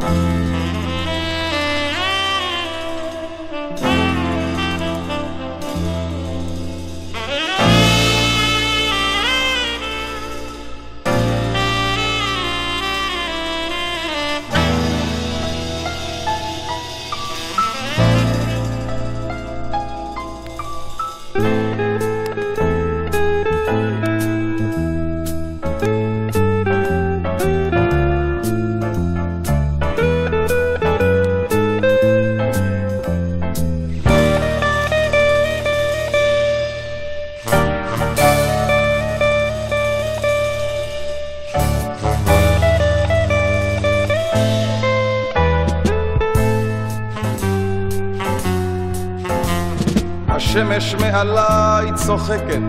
השמש מעליי צוחקת,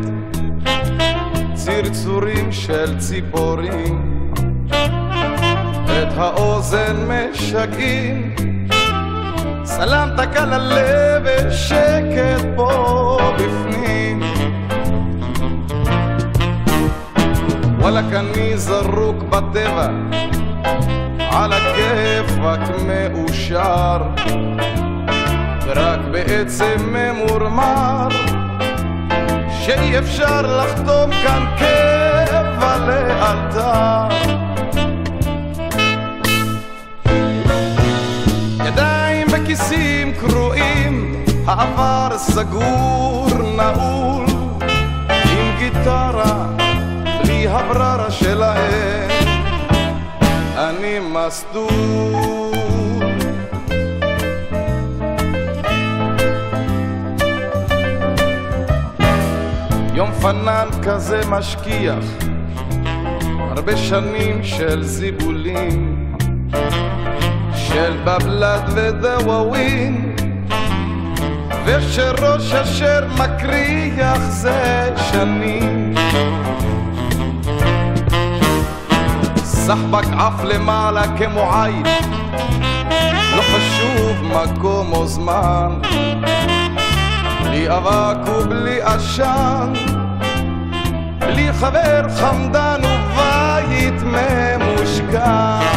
צרצורים של ציפורים את האוזן משגעים, סלמת קל הלב ושקט פה בפנים. וואלק אני זרוק בטבע, על הכיף רק מאושר, ורק בעצם ממורמר שאי אפשר לחתום כאן קבע לאלתר. ידיים בכיסים קרועים, העבר סגור נעול, עם גיטרה בלי הבררה שלהם אני מסדור. יום פנן כזה משכיח, הרבה שנים של זיבולים, של בבלד ודוואווין, ושראש אשר מקריח זה שנים. סחבק עף למעלה כמו עין, לא חשוב מקום או זמן, בלי אבק ובלי עשן, בלי חבר חמדן ובית ממושכן.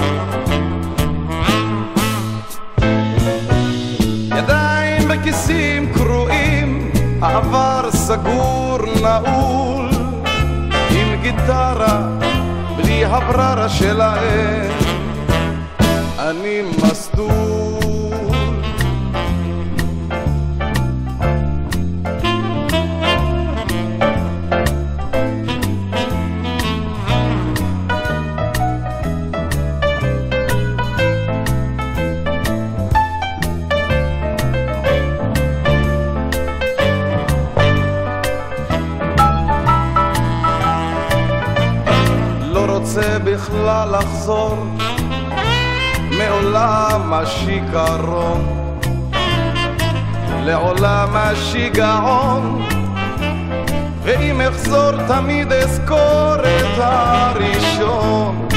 ידיים בכיסים קרועים, העבר סגור נעול, עם גיטרה בלי הבררה שלהם אני מסדור. רוצה בכלל לחזור מעולם השיכרון לעולם השיגעון, ואם אחזור תמיד אזכור את הראשון.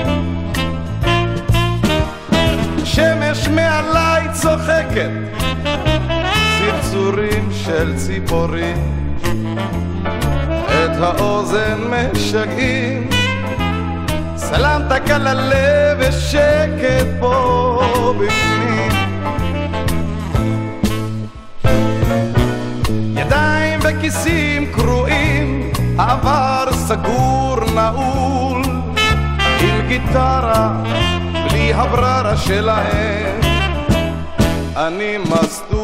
שמש מעליי צוחקת, צרצורים של ציפורים את האוזן משגעים, סלמת קל הלב ושקט פה בפנים. ידיים וכיסים קרועים, העבר סגור נעול, עם גיטרה בלי הבררה שלהם אני מסדור.